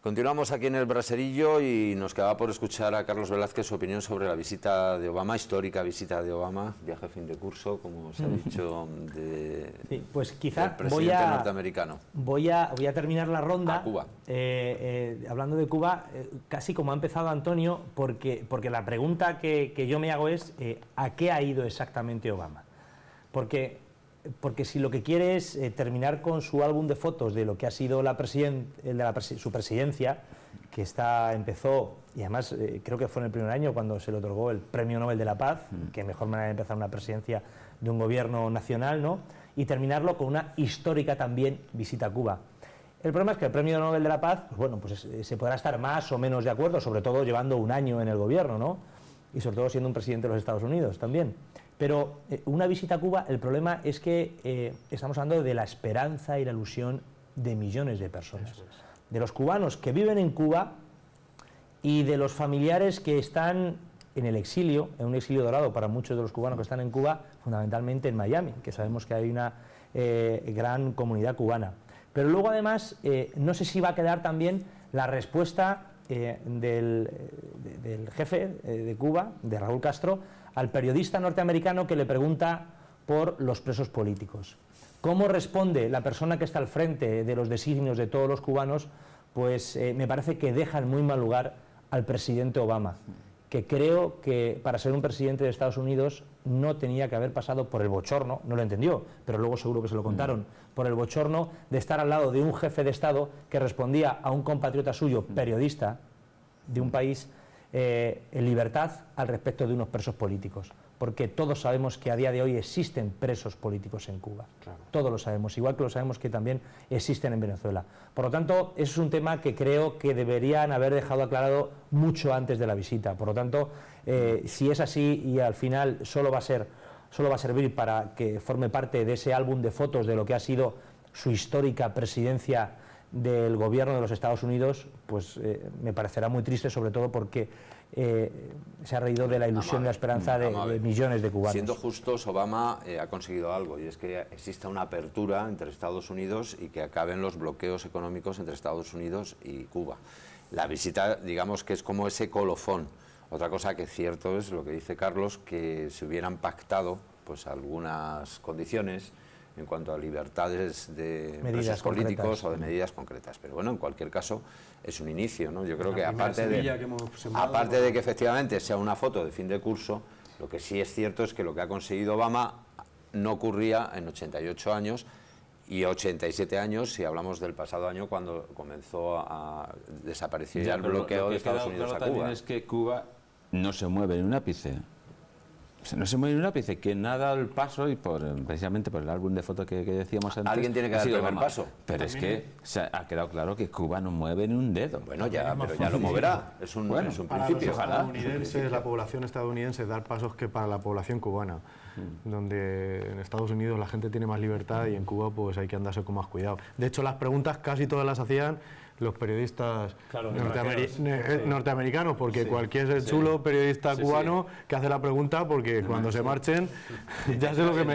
Continuamos aquí en el Braserillo y nos quedaba por escuchar a Carlos Velázquez su opinión sobre la visita de Obama, histórica visita de Obama, viaje a fin de curso, como se ha dicho, pues quizá del presidente norteamericano. Voy a terminar la ronda a Cuba. Hablando de Cuba, casi como ha empezado Antonio, porque la pregunta que yo me hago es ¿a qué ha ido exactamente Obama? Porque si lo que quiere es terminar con su álbum de fotos de lo que ha sido su presidencia, que empezó, y además creo que fue en el primer año cuando se le otorgó el Premio Nobel de la Paz, que mejor manera de empezar una presidencia de un gobierno nacional, ¿no? Y terminarlo con una histórica también visita a Cuba. El problema es que el Premio Nobel de la Paz, pues bueno, pues se podrá estar más o menos de acuerdo, sobre todo llevando un año en el gobierno, ¿no? Y sobre todo siendo un presidente de los Estados Unidos también. Pero una visita a Cuba, el problema es que estamos hablando de la esperanza y la ilusión de millones de personas. De los cubanos que viven en Cuba y de los familiares que están en el exilio, en un exilio dorado para muchos de los cubanos que están en Cuba, fundamentalmente en Miami, que sabemos que hay una gran comunidad cubana. Pero luego además, no sé si va a quedar también la respuesta del jefe de Cuba, de Raúl Castro, al periodista norteamericano que le pregunta por los presos políticos. ¿Cómo responde la persona que está al frente de los designios de todos los cubanos? Pues me parece que deja en muy mal lugar al presidente Obama, que creo que para ser un presidente de Estados Unidos no tenía que haber pasado por el bochorno, no lo entendió, pero luego seguro que se lo contaron, por el bochorno de estar al lado de un jefe de Estado que respondía a un compatriota suyo, periodista de un país en libertad al respecto de unos presos políticos, porque todos sabemos que a día de hoy existen presos políticos en Cuba, claro. Todos lo sabemos, igual que lo sabemos que también existen en Venezuela. Por lo tanto, eso es un tema que creo que deberían haber dejado aclarado mucho antes de la visita. Por lo tanto, si es así y al final solo va a servir para que forme parte de ese álbum de fotos de lo que ha sido su histórica presidencia del gobierno de los Estados Unidos, pues me parecerá muy triste, sobre todo porque se ha reído de la ilusión y la esperanza de millones de cubanos. Siendo justos, Obama ha conseguido algo, y es que exista una apertura entre Estados Unidos y que acaben los bloqueos económicos entre Estados Unidos y Cuba. La visita, digamos que es como ese colofón. Otra cosa que es cierto es lo que dice Carlos, que se hubieran pactado pues algunas condiciones en cuanto a libertades de presos políticos o de medidas concretas. Pero bueno, en cualquier caso, es un inicio, ¿no? Yo creo que aparte de que efectivamente sea una foto de fin de curso, lo que sí es cierto es que lo que ha conseguido Obama no ocurría en 88 años y 87 años si hablamos del pasado año cuando comenzó a desaparecer ya el bloqueo de Estados Unidos a Cuba. También es que Cuba no se mueve ni un ápice. No se mueve ni un ápice, quien ha dado el paso y precisamente por el álbum de fotos que decíamos antes. Alguien tiene que dar el primer paso. Pero es que ha quedado claro que Cuba no mueve ni un dedo. Bueno, ya, pero ya lo moverá. Es un principio. Para la población estadounidense, dar pasos que para la población cubana, donde en Estados Unidos la gente tiene más libertad y en Cuba pues hay que andarse con más cuidado. De hecho, las preguntas casi todas las hacían los periodistas norteamericanos, porque cualquier chulo periodista cubano que hace la pregunta, porque cuando se marchen ya sé lo que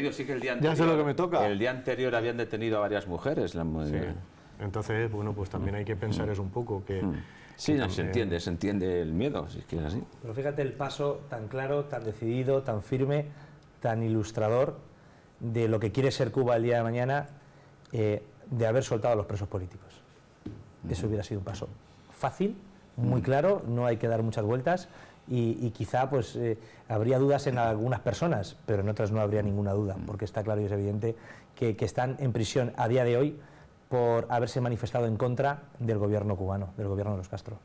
me toca. El día anterior habían detenido a varias mujeres. Entonces, bueno, pues también hay que pensar eso un poco, que sí, no, se entiende el miedo, si es que es así. Pero fíjate el paso tan claro, tan decidido, tan firme, tan ilustrador de lo que quiere ser Cuba el día de mañana, de haber soltado a los presos políticos. Eso hubiera sido un paso fácil, muy claro, no hay que dar muchas vueltas y quizá pues habría dudas en algunas personas, pero en otras no habría ninguna duda, porque está claro y es evidente que están en prisión a día de hoy por haberse manifestado en contra del gobierno cubano, del gobierno de los Castro.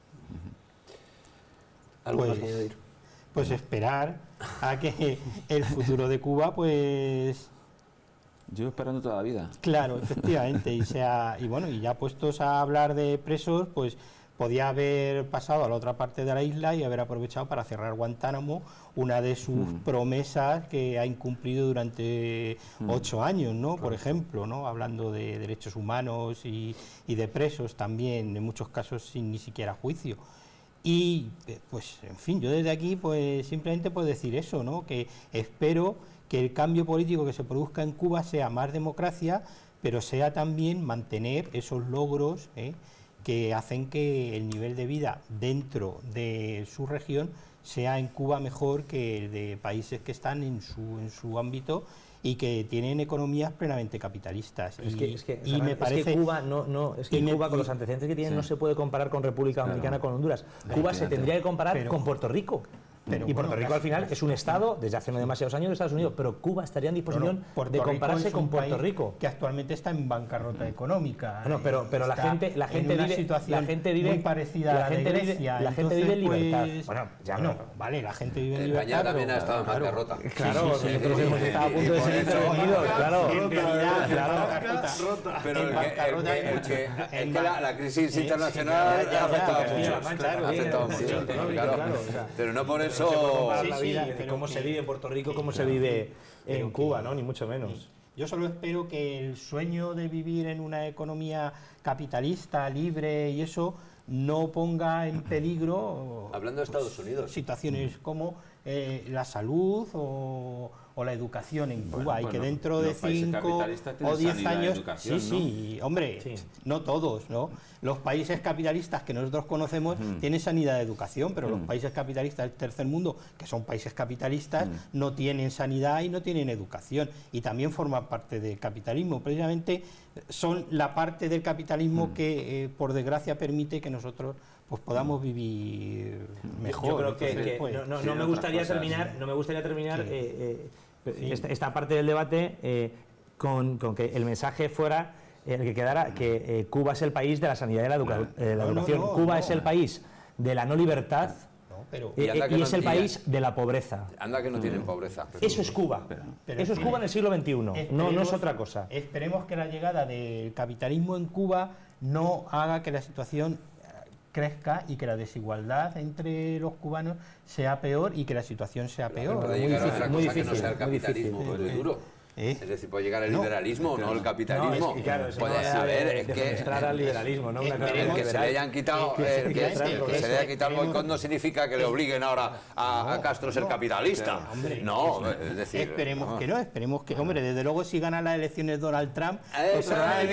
¿Algo más que añadir? Pues esperar a que el futuro de Cuba pues... Yo esperando toda la vida. Claro, efectivamente, y bueno, y ya puestos a hablar de presos, pues podía haber pasado a la otra parte de la isla y haber aprovechado para cerrar Guantánamo, una de sus promesas que ha incumplido durante 8 años, ¿no? Por ejemplo, ¿no? Hablando de derechos humanos y de presos también, en muchos casos sin ni siquiera juicio. Y pues, en fin, yo desde aquí pues simplemente puedo decir eso, ¿no? Que espero que el cambio político que se produzca en Cuba sea más democracia, pero sea también mantener esos logros que hacen que el nivel de vida dentro de su región sea en Cuba mejor que el de países que están en su ámbito y que tienen economías plenamente capitalistas. Cuba Cuba con los antecedentes que tienen no se puede comparar con República Dominicana, con Honduras. Cuba se tendría que comparar con Puerto Rico. Y Puerto Rico al final es un estado desde hace no demasiados años de Estados Unidos, pero Cuba estaría en disposición de compararse con Puerto Rico, que actualmente está en bancarrota económica. Pero la gente vive muy parecida a la de Grecia. La gente vive en libertad. Vale, la gente vive en libertad. España también ha estado en bancarrota. Claro, nosotros hemos estado a punto de ser Estados Unidos, claro. Pero la crisis internacional ha afectado mucho. Pero no por eso. La vida, de cómo se vive en Puerto Rico, cómo se vive en Cuba, ¿no? Ni mucho menos. Yo solo espero que el sueño de vivir en una economía capitalista, libre y eso, no ponga en peligro... Hablando de Estados Unidos. Situaciones como la salud o la educación en Cuba, y que dentro de 5 o 10 años... No todos, ¿no? Los países capitalistas que nosotros conocemos tienen sanidad de educación, pero los países capitalistas del tercer mundo, que son países capitalistas, no tienen sanidad y no tienen educación, y también forman parte del capitalismo. Precisamente son la parte del capitalismo que, por desgracia, permite que nosotros pues podamos vivir mejor. Yo creo que no me gustaría terminar esta parte del debate con que el mensaje fuera el que quedara que Cuba es el país de la sanidad y la educación. Cuba es el país de la no libertad y es el país de la pobreza. Anda que no tienen pobreza. Eso es Cuba. Eso es Cuba en el siglo XXI. No es otra cosa. Esperemos que la llegada del capitalismo en Cuba no haga que la situación crezca y que la desigualdad entre los cubanos sea peor y que la situación sea peor. Puede llegar a otra cosa que no sea el capitalismo puro y duro. Es decir, puede llegar el liberalismo, no el capitalismo. Puede haber que entrar al liberalismo, ¿no? Que se le hayan quitado el boicot no significa que le obliguen ahora a Castro a ser capitalista. No, es decir, esperemos que, hombre, desde luego si gana las elecciones Donald Trump, pues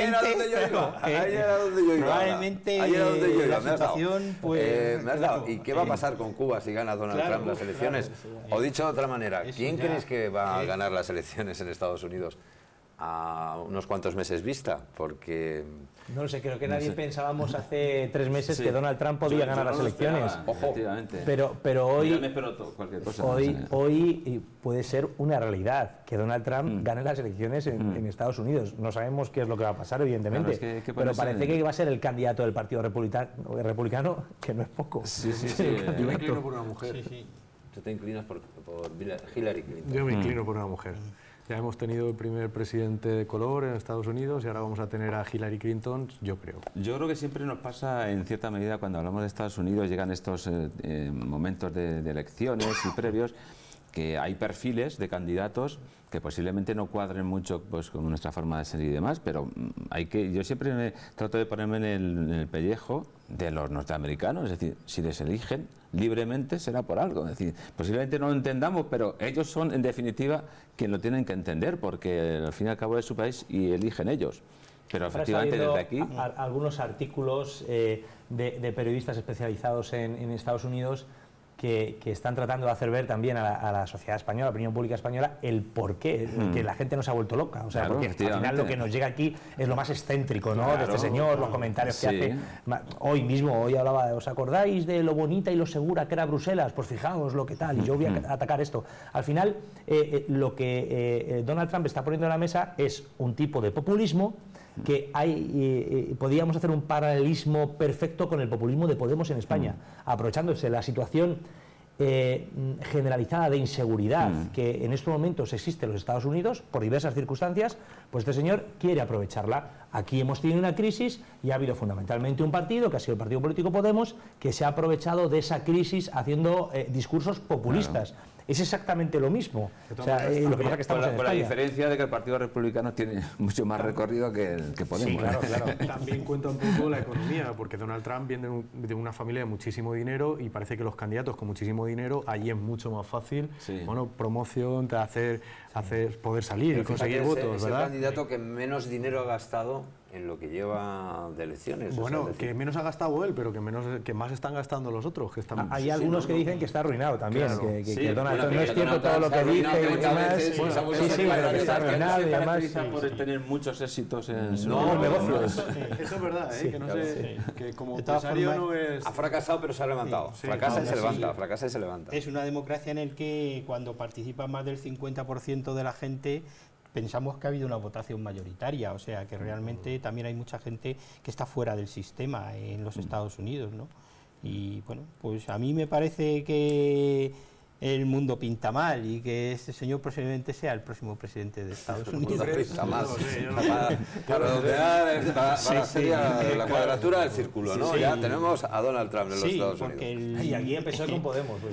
probablemente la situación, pues... ¿Y qué va a pasar con Cuba si gana Donald Trump las elecciones? O dicho de otra manera, ¿quién crees que va a ganar las elecciones en Estados Unidos a unos cuantos meses vista? Porque... No lo sé, creo que nadie pensábamos hace 3 meses que Donald Trump podía ganar las elecciones. Ojo. Pero hoy, cualquier cosa, hoy puede ser una realidad que Donald Trump gane las elecciones en Estados Unidos. No sabemos qué es lo que va a pasar, evidentemente, pero parece que va a ser el candidato del Partido Republicano, que no es poco. Yo me inclino por una mujer. ¿Tú te inclinas por Hillary Clinton? Yo me inclino por una mujer. Ya hemos tenido el primer presidente de color en Estados Unidos y ahora vamos a tener a Hillary Clinton, yo creo. Yo creo que siempre nos pasa, en cierta medida, cuando hablamos de Estados Unidos, llegan estos momentos de elecciones y previos, que hay perfiles de candidatos que posiblemente no cuadren mucho pues con nuestra forma de ser y demás, pero yo siempre trato de ponerme en el pellejo de los norteamericanos, es decir, si les eligen libremente será por algo, es decir, posiblemente no lo entendamos, pero ellos son en definitiva quien lo tienen que entender, porque al fin y al cabo es su país y eligen ellos. Pero efectivamente desde aquí... Algunos artículos de periodistas especializados en Estados Unidos que están tratando de hacer ver también a la sociedad española, a la opinión pública española, el porqué, que la gente no se ha vuelto loca. O sea, porque al final lo que nos llega aquí es lo más excéntrico, ¿no? De este señor, los comentarios que hace. Hoy hablaba, ¿os acordáis de lo bonita y lo segura que era Bruselas? Pues fijaos lo que tal, y yo voy a atacar esto. Al final, lo que Donald Trump está poniendo en la mesa es un tipo de populismo que podríamos hacer un paralelismo perfecto con el populismo de Podemos en España, aprovechándose la situación generalizada de inseguridad que en estos momentos existe en los Estados Unidos por diversas circunstancias, pues este señor quiere aprovecharla. Aquí hemos tenido una crisis y ha habido fundamentalmente un partido, que ha sido el Partido Político Podemos, que se ha aprovechado de esa crisis haciendo discursos populistas. Es exactamente lo mismo. O sea, lo que pasa que estamos con la diferencia de que el Partido Republicano tiene mucho más recorrido que Podemos. Sí, claro. También cuenta un poco la economía, porque Donald Trump viene de una familia de muchísimo dinero y parece que los candidatos con muchísimo dinero, allí es mucho más fácil, promoción, poder salir y conseguir votos, es ¿verdad? el candidato que menos dinero ha gastado en lo que lleva de elecciones. Bueno, o sea, que menos ha gastado él, pero que más están gastando los otros. Que están... Hay algunos que dicen que está arruinado también, Claro. que Donald Trump no es cierto todo lo que dice y demás. Sí, pero que está arruinado y además... por tener muchos éxitos en su negocio. Eso es verdad, que no sé, que como de todas empresario formas, no es... ha fracasado, pero se ha levantado. Sí, Fracasa y se sí. levanta, fracasa y se levanta. Es una democracia en el que cuando participa más del 50% de la gente pensamos que ha habido una votación mayoritaria, o sea que realmente también hay mucha gente que está fuera del sistema en los Estados Unidos, ¿no? Y bueno, pues a mí me parece que el mundo pinta mal y que este señor posiblemente sea el próximo presidente de Estados Unidos. Pinta mal. No lo sé, yo no Para redondear, para hacer la cuadratura del círculo, ¿no? Sí. Ya tenemos a Donald Trump en los Sí, Estados porque Unidos. Y aquí empezó con Podemos. Pues,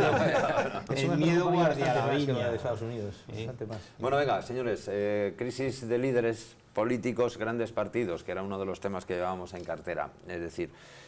el miedo guardia la viña. de Estados Unidos, bastante más. Bueno, venga, señores, crisis de líderes políticos, grandes partidos, que era uno de los temas que llevábamos en cartera. Es decir,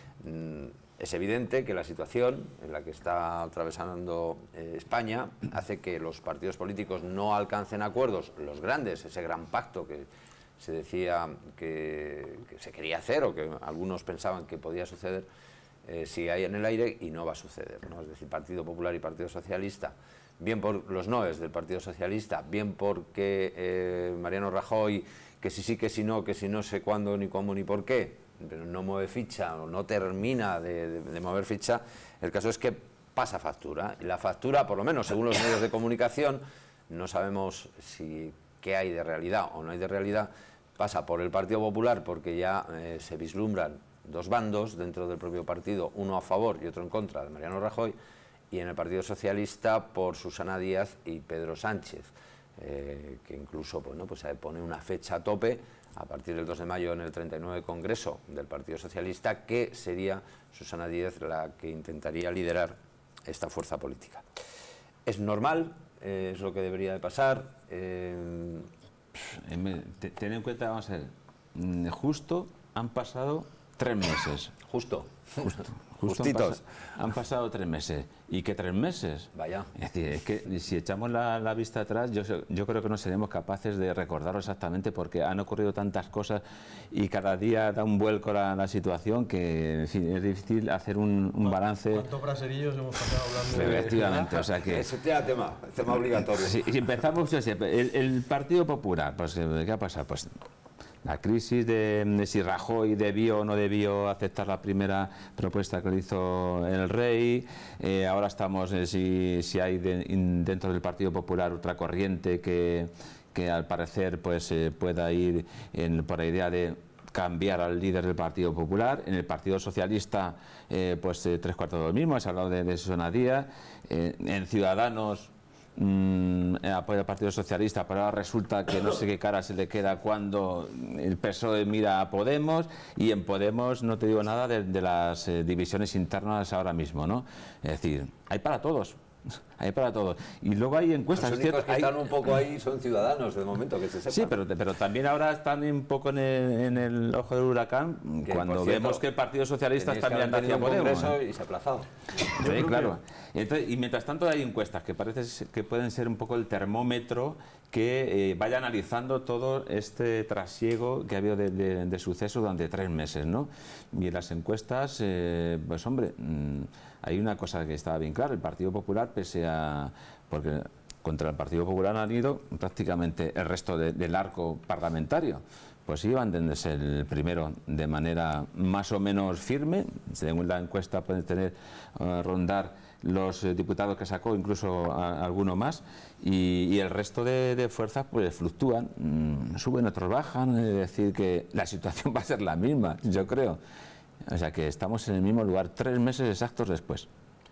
es evidente que la situación en la que está atravesando España hace que los partidos políticos no alcancen acuerdos, los grandes, ese gran pacto que se decía que se quería hacer o que algunos pensaban que podía suceder, sigue ahí en el aire y no va a suceder, ¿no? Es decir, Partido Popular y Partido Socialista, bien por los noes del Partido Socialista, bien porque Mariano Rajoy, que sí, que si no sé cuándo, ni cómo, ni por qué, pero no mueve ficha o no termina de mover ficha. El caso es que pasa factura, y la factura, por lo menos según los medios de comunicación, no sabemos si qué hay de realidad o no hay de realidad, pasa por el Partido Popular porque ya se vislumbran dos bandos dentro del propio partido, uno a favor y otro en contra de Mariano Rajoy, y en el Partido Socialista por Susana Díaz y Pedro Sánchez, que incluso pues pone una fecha a tope a partir del 2 de mayo en el 39 Congreso del Partido Socialista, que sería Susana Díaz la que intentaría liderar esta fuerza política. Es normal, es lo que debería de pasar. Ten en cuenta, vamos a ver, justo han pasado 3 meses. Justitos. Han pasado 3 meses. ¿Y qué 3 meses? Vaya. Es decir, es que si echamos la vista atrás, yo creo que no seremos capaces de recordarlo exactamente, porque han ocurrido tantas cosas y cada día da un vuelco la situación que, en fin, es difícil hacer un balance. ¿Cuántos braserillos hemos pasado hablando de...? Efectivamente, o sea que... Ese tema obligatorio. Si empezamos, el Partido Popular, pues ¿qué ha pasado? Pues la crisis de si Rajoy debió o no debió aceptar la primera propuesta que le hizo el rey. Ahora estamos si hay dentro del Partido Popular otra corriente que al parecer pues pueda ir por la idea de cambiar al líder del Partido Popular. En el Partido Socialista pues 3/4 de lo mismo, se ha hablado de Susana Díaz. En Ciudadanos apoya al Partido Socialista, pero ahora resulta que no sé qué cara se le queda cuando el PSOE mira a Podemos, y en Podemos no te digo nada de las divisiones internas ahora mismo, ¿no? Es decir, hay para todos. Hay para todos. Y luego hay encuestas. Los únicos que están un poco ahí son Ciudadanos, de momento, que se sepa. Sí, pero también ahora están un poco en el ojo del huracán, que, cuando cierto, vemos que el Partido Socialista está mirando hacia Podemos. Podemos. Y se ha aplazado. Sí, claro. Entonces, y mientras tanto hay encuestas que parece que pueden ser un poco el termómetro que vaya analizando todo este trasiego que ha habido de sucesos durante 3 meses, ¿no? Y en las encuestas, pues hombre, hay una cosa que estaba bien clara: el Partido Popular, porque contra el Partido Popular han ido prácticamente el resto del arco parlamentario. Pues iban desde el primero de manera más o menos firme, según la encuesta pueden rondar los diputados que sacó, incluso alguno más, y el resto de fuerzas pues fluctúan, suben, otros bajan, es decir que la situación va a ser la misma, yo creo. O sea que estamos en el mismo lugar 3 meses exactos después.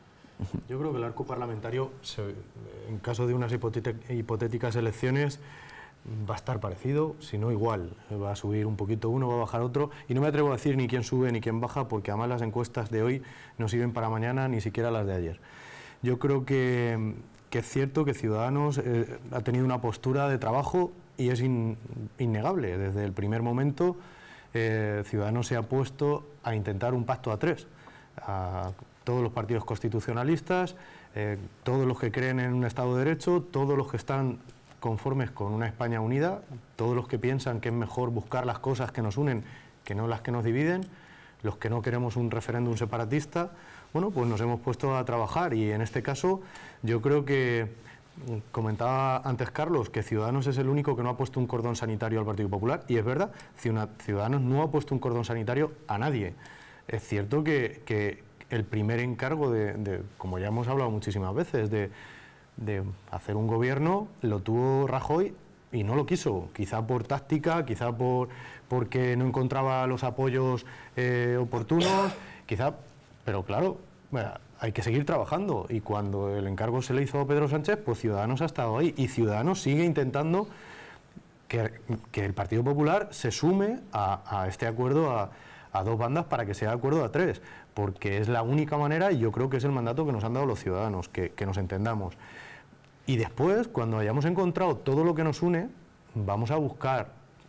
Yo creo que el arco parlamentario, en caso de unas hipotéticas elecciones, va a estar parecido, si no igual. Va a subir un poquito uno, va a bajar otro, y no me atrevo a decir ni quién sube ni quién baja, porque además las encuestas de hoy no sirven para mañana, ni siquiera las de ayer. Yo creo que es cierto que Ciudadanos ha tenido una postura de trabajo y es innegable. Desde el primer momento Ciudadanos se ha puesto a intentar un pacto a 3. A todos los partidos constitucionalistas, todos los que creen en un Estado de Derecho, todos los que están conformes con una España unida, todos los que piensan que es mejor buscar las cosas que nos unen que no las que nos dividen, los que no queremos un referéndum separatista, bueno, pues nos hemos puesto a trabajar y en este caso yo creo que, comentaba antes Carlos, que Ciudadanos es el único que no ha puesto un cordón sanitario al Partido Popular, y es verdad, Ciudadanos no ha puesto un cordón sanitario a nadie. Es cierto que el primer encargo como ya hemos hablado muchísimas veces, de hacer un gobierno, lo tuvo Rajoy y no lo quiso, quizá por táctica, quizá porque no encontraba los apoyos oportunos, quizá, pero claro, hay que seguir trabajando, y cuando el encargo se le hizo a Pedro Sánchez, pues Ciudadanos ha estado ahí, y Ciudadanos sigue intentando que el Partido Popular se sume a este acuerdo a dos bandas para que sea acuerdo a tres, porque es la única manera, y yo creo que es el mandato que nos han dado los ciudadanos, que nos entendamos. Y después, cuando hayamos encontrado todo lo que nos une, vamos a buscar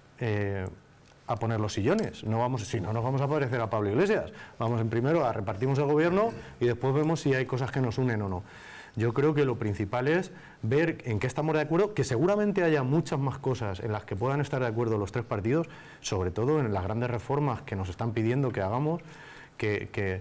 a poner los sillones. Si no nos vamos a parecer a Pablo Iglesias. Vamos primero a repartimos el gobierno y después vemos si hay cosas que nos unen o no. Yo creo que lo principal es ver en qué estamos de acuerdo, que seguramente haya muchas más cosas en las que puedan estar de acuerdo los tres partidos, sobre todo en las grandes reformas que nos están pidiendo que hagamos, que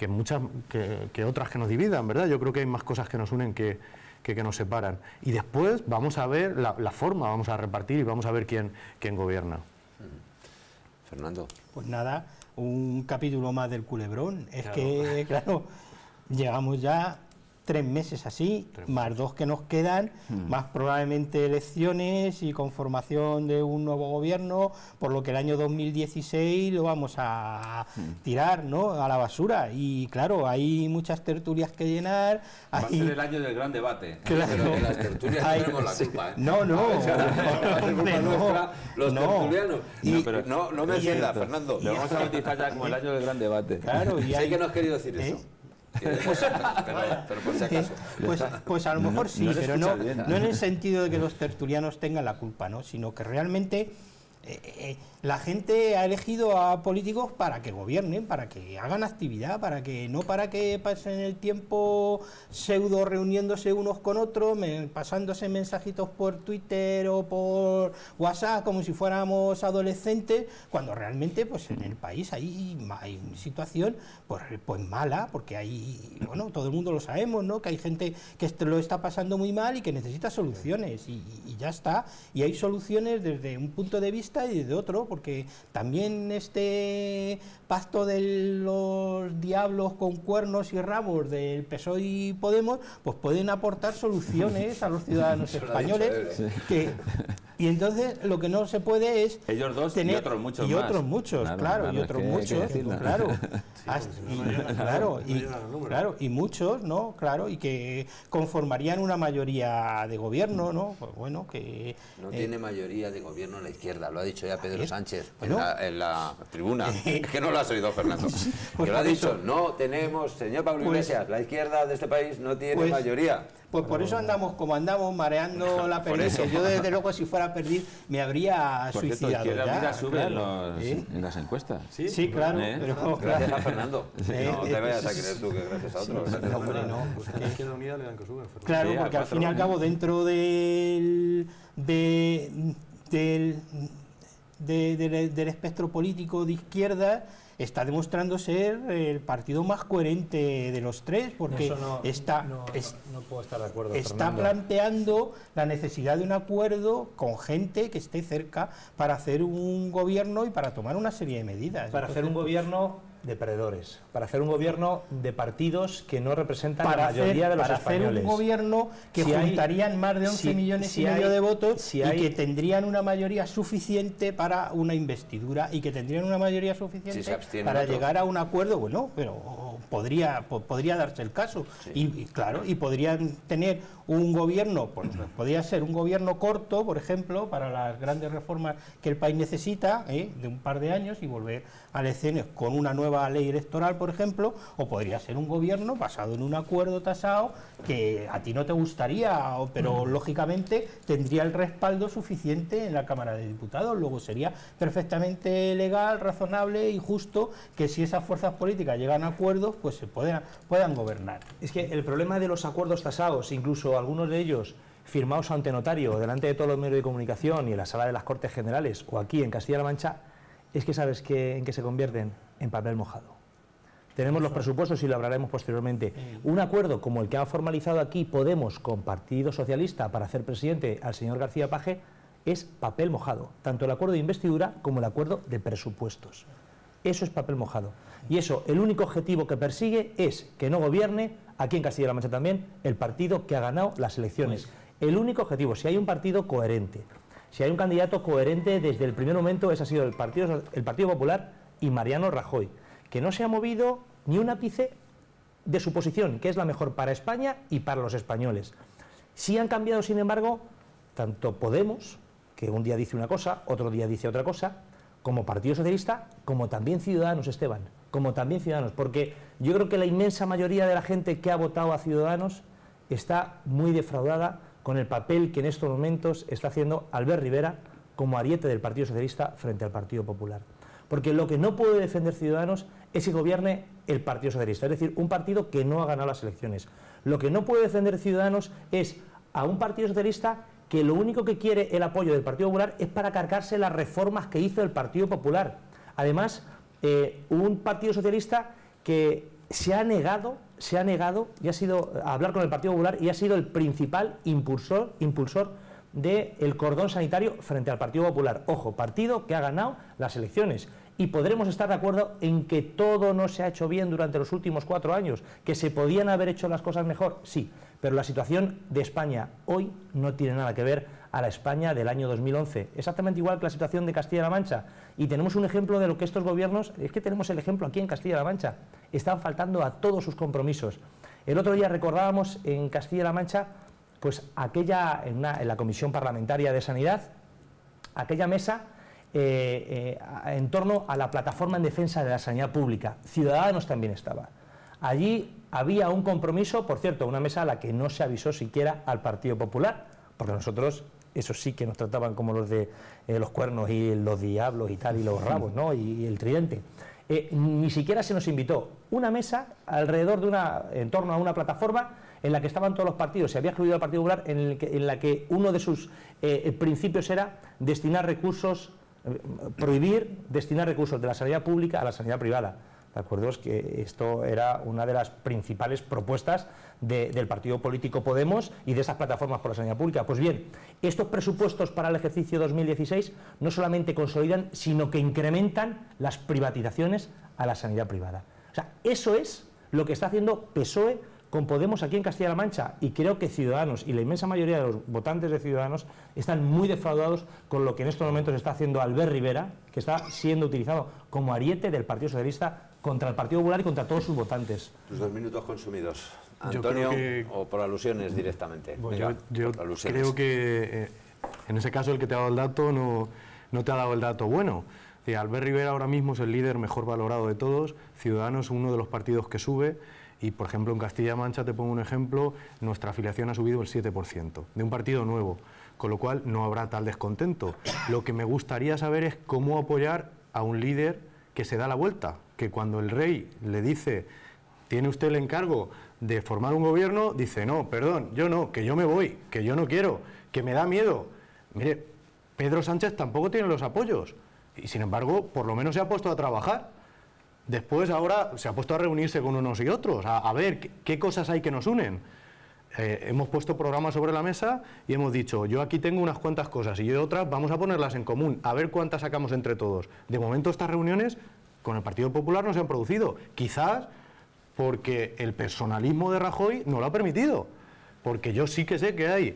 otras que nos dividan, ¿verdad? Yo creo que hay más cosas que nos unen que nos separan. Y después vamos a ver la forma, vamos a repartir y vamos a ver quién gobierna. Fernando. Pues nada, un capítulo más del culebrón. Es que, claro, llegamos ya 3 meses así, más 2 que nos quedan, más probablemente elecciones y conformación de un nuevo gobierno, por lo que el año 2016 lo vamos a tirar, ¿no?, a la basura. Y claro, hay muchas tertulias que llenar. Va a ser el año del gran debate. Claro. Pero en las tertulias no tenemos la culpa, ¿eh? No, Los tertulianos. Pero no me entiendas, Fernando. Lo vamos a bautizar ya como el año del gran debate. Claro, y sé que no has querido decir eso. Pero por si acaso. Pues a lo mejor sí, no se pero escucha no bien. en el sentido de que los tertulianos tengan la culpa, ¿no?, sino que realmente la gente ha elegido a políticos para que gobiernen, para que hagan actividad, para que pasen el tiempo pseudo reuniéndose unos con otros, pasándose mensajitos por Twitter o por WhatsApp como si fuéramos adolescentes, cuando realmente pues en el país hay una situación pues mala, porque hay, bueno, todo el mundo lo sabemos, ¿no?, que hay gente que lo está pasando muy mal y que necesita soluciones, y ya está, y hay soluciones desde un punto de vista y desde otro, porque también este pacto de los diablos con cuernos y rabos del PSOE y Podemos, pues pueden aportar soluciones a los ciudadanos españoles, y entonces lo que no se puede es ellos dos tener, y otros muchos y más. otros muchos, claro, y otros muchos, claro, y muchos, ¿no?, claro, y que conformarían una mayoría de gobierno, ¿no? Pues bueno, que no tiene mayoría de gobierno la izquierda, lo ha dicho ya Pedro Sánchez bueno, en la tribuna. Es que no lo has oído, Fernando. Pues que lo ha por dicho, eso, no tenemos, señor Pablo Iglesias, la izquierda de este país no tiene pues, mayoría. Pues por eso andamos como andamos, mareando la perdiz. Yo desde luego, si fuera a perder, me habría Por cierto, suicidado Izquierda Unida ya. sube claro. en las encuestas. Sí, claro, pero Gracias a Fernando. No te vayas a sí, creer tú que gracias a otro. hombre, no. Pues a la Izquierda Unida le dan que sube. Claro, Sí, porque a al fin y al 4, cabo, dentro del espectro político de izquierda, está demostrando ser el partido más coherente de los tres, porque Eso no puedo estar de acuerdo, está Fernando. planteando la necesidad de un acuerdo con gente que esté cerca para hacer un gobierno y para tomar una serie de medidas. Para hacer un gobierno de perdedores, para hacer un gobierno de partidos que no representan la mayoría de los españoles. Para hacer un gobierno que juntarían más de 11 millones y medio de votos y que tendrían una mayoría suficiente para una investidura y que tendrían una mayoría suficiente para llegar a un acuerdo, bueno, pero podría darse el caso. Sí. Y claro, y podrían tener un gobierno, pues podría ser un gobierno corto, por ejemplo, para las grandes reformas que el país necesita, de un par de años, y volver a elecciones con una nueva ley electoral, por ejemplo, o podría ser un gobierno basado en un acuerdo tasado que a ti no te gustaría, pero lógicamente tendría el respaldo suficiente en la Cámara de Diputados. Luego sería perfectamente legal, razonable y justo que si esas fuerzas políticas llegan a acuerdos, pues se puedan gobernar. Es que el problema de los acuerdos tasados, incluso algunos de ellos firmados ante notario, delante de todos los medios de comunicación y en la sala de las Cortes Generales o aquí en Castilla-La Mancha, es que ¿sabes en qué se convierten? En papel mojado. Tenemos los presupuestos y lo hablaremos posteriormente. Un acuerdo como el que ha formalizado aquí Podemos con Partido Socialista para hacer presidente al señor García Paje es papel mojado, tanto el acuerdo de investidura como el acuerdo de presupuestos. Eso es papel mojado. Y eso, el único objetivo que persigue es que no gobierne, aquí en Castilla-La Mancha también, el partido que ha ganado las elecciones. El único objetivo, si hay un partido coherente, si hay un candidato coherente desde el primer momento, ese ha sido el Partido Popular y Mariano Rajoy, que no se ha movido ni un ápice de su posición, que es la mejor para España y para los españoles. Sí han cambiado, sin embargo, tanto Podemos, que un día dice una cosa, otro día dice otra cosa, como Partido Socialista, como también Ciudadanos, Esteban, como también Ciudadanos, porque yo creo que la inmensa mayoría de la gente que ha votado a Ciudadanos está muy defraudada con el papel que en estos momentos está haciendo Albert Rivera como ariete del Partido Socialista frente al Partido Popular. Porque lo que no puede defender Ciudadanos es que gobierne el Partido Socialista, es decir, un partido que no ha ganado las elecciones. Lo que no puede defender Ciudadanos es a un Partido Socialista que lo único que quiere el apoyo del Partido Popular es para cargarse las reformas que hizo el Partido Popular. Además, un Partido Socialista que se ha negado y ha sido a hablar con el Partido Popular y ha sido el principal impulsor del cordón sanitario frente al Partido Popular. Ojo, partido que ha ganado las elecciones. Y podremos estar de acuerdo en que todo no se ha hecho bien durante los últimos 4 años, que se podían haber hecho las cosas mejor, sí, pero la situación de España hoy no tiene nada que ver a la España del año 2011, exactamente igual que la situación de Castilla-La Mancha. Y tenemos un ejemplo de lo que estos gobiernos, es que tenemos el ejemplo aquí en Castilla-La Mancha, están faltando a todos sus compromisos. El otro día recordábamos en Castilla-La Mancha, pues aquella, en la Comisión Parlamentaria de Sanidad, aquella mesa en torno a la plataforma en defensa de la sanidad pública. Ciudadanos también estaba. Allí había un compromiso, por cierto, una mesa a la que no se avisó siquiera al Partido Popular, porque nosotros, eso sí que nos trataban como los de los cuernos y los diablos y tal, y los rabos, ¿no? y el tridente. Ni siquiera se nos invitó. Una mesa alrededor de en torno a una plataforma en la que estaban todos los partidos, se había excluido al Partido Popular, en la que uno de sus principios era destinar recursos, prohibir destinar recursos de la sanidad pública a la sanidad privada. ¿De acuerdo? Es que esto era una de las principales propuestas del partido político Podemos y de esas plataformas por la sanidad pública. Pues bien, estos presupuestos para el ejercicio 2016 no solamente consolidan, sino que incrementan las privatizaciones a la sanidad privada. O sea, eso es lo que está haciendo PSOE con Podemos aquí en Castilla-La Mancha, y creo que Ciudadanos y la inmensa mayoría de los votantes de Ciudadanos están muy defraudados con lo que en estos momentos está haciendo Albert Rivera, que está siendo utilizado como ariete del Partido Socialista contra el Partido Popular y contra todos sus votantes. Tus 2 minutos consumidos. Antonio, o por alusiones directamente. Bueno, yo creo que en ese caso el que te ha dado el dato no te ha dado el dato bueno. Albert Rivera ahora mismo es el líder mejor valorado de todos, Ciudadanos es uno de los partidos que sube. Y, por ejemplo, en Castilla-La Mancha, te pongo un ejemplo, nuestra afiliación ha subido el 7%, de un partido nuevo, con lo cual no habrá tal descontento. Lo que me gustaría saber es cómo apoyar a un líder que se da la vuelta, que cuando el rey le dice, tiene usted el encargo de formar un gobierno, dice, no, perdón, yo no, que yo me voy, que yo no quiero, que me da miedo. Mire, Pedro Sánchez tampoco tiene los apoyos, y sin embargo, por lo menos se ha puesto a trabajar. Después ahora se ha puesto a reunirse con unos y otros, a ver qué cosas hay que nos unen. Hemos puesto programas sobre la mesa y hemos dicho, yo aquí tengo unas cuantas cosas y yo otras, vamos a ponerlas en común, a ver cuántas sacamos entre todos. De momento estas reuniones con el Partido Popular no se han producido, quizás porque el personalismo de Rajoy no lo ha permitido, porque yo sí que sé que hay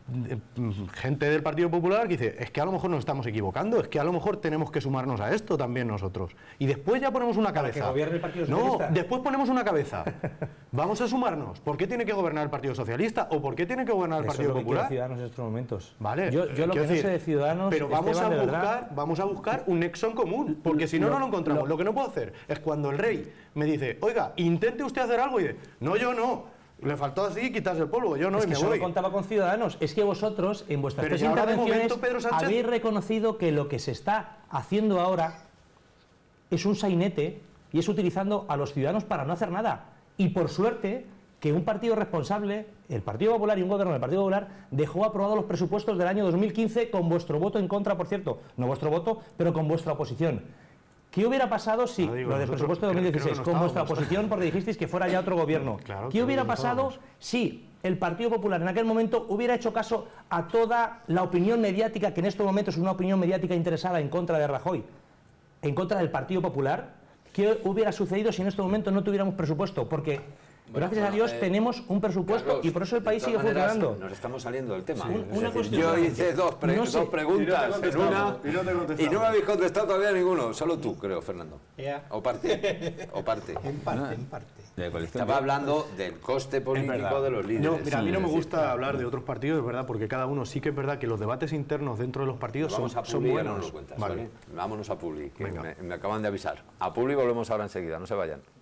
gente del Partido Popular que dice, es que a lo mejor nos estamos equivocando, es que a lo mejor tenemos que sumarnos a esto también nosotros. Y después ya ponemos una cabeza. ¿Para que gobierne el Partido No, Socialista? después ponemos una cabeza. Vamos a sumarnos. ¿Por qué tiene que gobernar el Partido Socialista? ¿O por qué tiene que gobernar el Partido Eso es lo que Popular? quiere Ciudadanos en estos momentos. Vale. Yo lo que no sé de Ciudadanos, pero vamos Esteban, vamos a buscar un nexo en común, porque si no, no lo encontramos. Lo que no puedo hacer es cuando el rey me dice, oiga, intente usted hacer algo, y dice, no, yo no. Le faltó así quitarse el polvo, yo no, es y que me solo voy. contaba con Ciudadanos. Es que vosotros, en vuestras Pero tres ya ahora, de intervenciones, momento, Pedro Sánchez... habéis reconocido que lo que se está haciendo ahora es un sainete y es utilizando a los ciudadanos para no hacer nada. Y por suerte, que un partido responsable, el Partido Popular y un gobierno del Partido Popular, dejó aprobados los presupuestos del año 2015 con vuestro voto en contra, por cierto, no vuestro voto, pero con vuestra oposición. ¿Qué hubiera pasado si, lo del presupuesto de 2016, con vuestra oposición, porque dijisteis que fuera ya otro gobierno? Claro, ¿Qué hubiera pasado si el Partido Popular en aquel momento hubiera hecho caso a toda la opinión mediática, que en estos momentos es una opinión mediática interesada en contra de Rajoy, en contra del Partido Popular? ¿Qué hubiera sucedido si en este momento no tuviéramos presupuesto? Porque gracias a Dios tenemos un presupuesto, Carlos, y por eso el país sigue funcionando. Nos estamos saliendo del tema. Sí, yo hice dos preguntas en una y no me habéis contestado todavía ninguno. Solo tú, creo, Fernando. O parte. En parte. Estaba hablando del coste político de los líderes. No, mira, a mí no me gusta hablar de otros partidos, es verdad, porque cada uno sí que es verdad que los debates internos dentro de los partidos son buenos. Vámonos a Publi, que me acaban de avisar. A Publi volvemos ahora enseguida, no se vayan.